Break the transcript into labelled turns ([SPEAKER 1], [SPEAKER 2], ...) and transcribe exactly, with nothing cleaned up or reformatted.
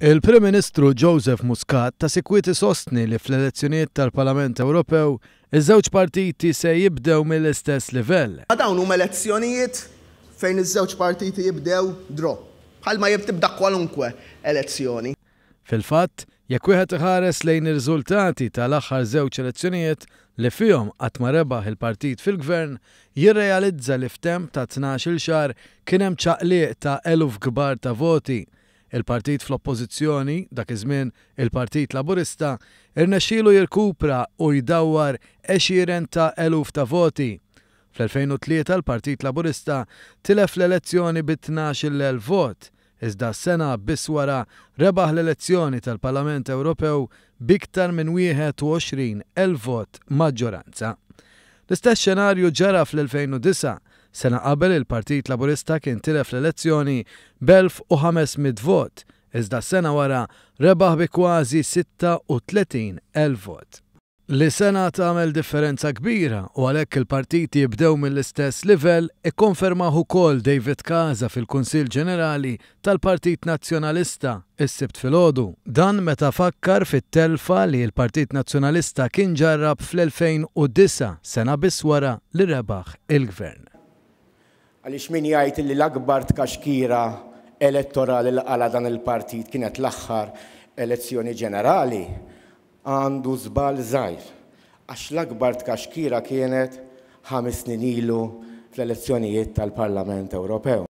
[SPEAKER 1] Il-Prim Ministru Joseph Muscat ta' sikwiti sostni li fl-elezzjonijiet tal-Parlament Ewropew iż-żewġ partiti se jibdew mill-istess livell.
[SPEAKER 2] Dawn huma elezzjonijiet fejn iż-żewġ partiti jibdew draw, bħalma jibtibda kwalunkwe elezzjoni.
[SPEAKER 1] Fil-fatt, jekk wieħed iħares lejn ir-riżultati tal-aħħar żewġ elezzjonijiet li fihom qatt ma rebaħ il-partit fil-gvern, jirrealizza li f'temp ta' tnax-il xahar kien hemm ċaqliq ta' eluf kbar ta' voti. Il-partit fl-oppożizzjoni, dak iż-żmien il-Partit Laburista, irnexxielu jirkupra u jdawwar għexieren ta' eluf ta' voti. Fl-elfejn u tlieta l-Partit Laburista tilef l-elezzjoni bi tnax-il elf vot, iżda s-sena biss wara rebaħ l-elezzjoni tal-Parlament Ewropew biktar minn wieħed u għoxrin elf vot maġġoranza. L-istess xenarju ġara fl-elfejn u disa', sena qabel il-Partit Laburista kien tilef l-elezzjoni b'elf u ħamesmiet vot, iżda s-sena wara rebaħ bi kważi sitta u tletin elf vot. Li sena tagħmel differenza kbira u għalhekk il-partiti jibdew mill-istess livell ikkonfermaħ ukoll David Casa fil-Kunsill Ġenerali tal-Partit Nazzjonalista is-Sibt filgħodu. Dan meta fakkar fit-telfa li l-Partit Nazzjonalista kien ġarrab fl-elfejn u disa' sena biss wara li rebaħ il-Gvern.
[SPEAKER 3] Għaliex min jgħid li l-akbar tkaxkira elettorali li qala dan il-partit kienet l-aħħar elezzjoni ġenerali għandu żball żgħir. Għax l-akbar tkaxkira kienet ħames snin ilu fl-elezzjonijiet tal-Parlament Ewropew.